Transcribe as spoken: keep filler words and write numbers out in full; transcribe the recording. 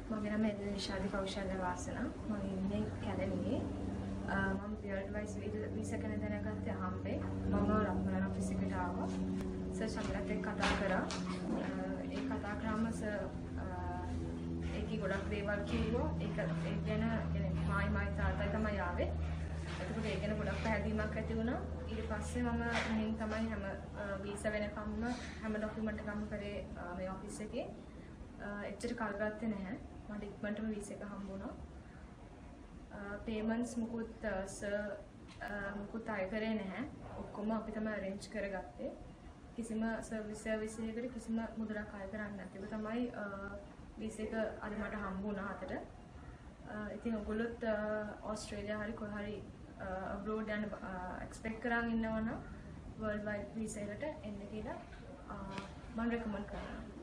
මගේ නම Nishadi Kaushalya වාසනා. මම ඉන්නේ කැලණියේ. මම WIDE VISA Canada දැනගත්තේ අහම්බේ. මම රත්නරන් ඔෆිස් එකට ආවා. සර් සම්ලත් එක්ක කතා කරා. ඒ කතා කරාම සර් ඒකේ ගොඩක් දේවල් කිව්වා. ඒක ඒ ගැන يعني මායි මායි තාත්තයි තමයි ආවේ. එතකොට ඒ ගැන ගොඩක් පැහැදීමක් ඇති වුණා. ඊට පස්සේ මම මෙහෙන් තමයි හැම වීසා වෙනකම්ම හැම ડોකියුමන්ට් එකක්ම කරේ මේ ඔෆිස් එකේ. එච්චර කල් ගත්තේ නැහැ. මට ඉක්මනටම වීසා එක හම්බ වුණා. පේමන්ට්ස් මුකුත් සර් මුකුත් අය කරේ නැහැ. ඔක්කොම අපි තමයි අරේන්ජ් කරගත්තේ. කිසිම සර්විස් සර්විස් එකකට කිසිම මුදලක් අය කරන්නේ නැතිව තමයි වීසා එක අද මට හම්බ වුණා අතට. ඉතින් ඔයගොල්ලොත් ඕස්ට්‍රේලියා හරි කොහේ හරි abroad යන එක්ස්පෙක්ට් කරන් ඉන්නවනම් world wide visa එකට එන්න කියලා මම රෙකමන්ඩ් කරනවා.